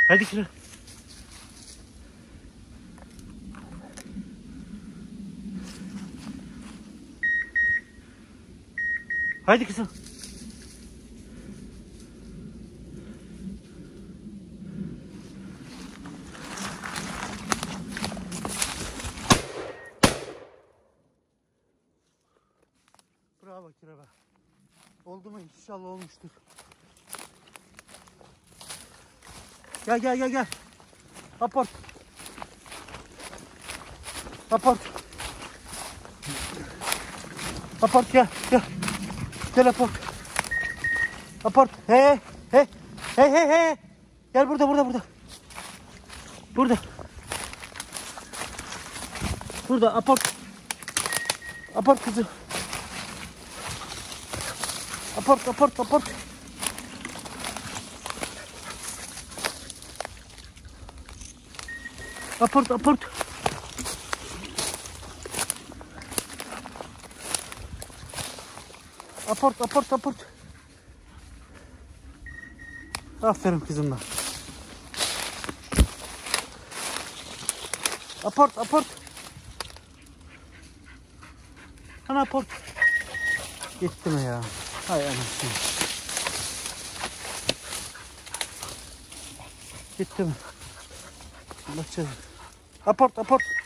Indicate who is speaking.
Speaker 1: Hadi kızım. Haydi kızım. Bravo Kirebe. Oldu mu? İnşallah olmuştur. Gel gel gel gel. Aport. Aport. Aport gel gel. Gel aport. Aport. He he. He he he. Gel burada burada burada. Burada. Burada aport. Aport kızım. Aport aport aport. Aport aport. Aport aport aport. Aferin kızımla. Aport aport. Ana aport. Gitti mi ya? Hay anasını. Gitti mi? Bakacağız. Aport aport.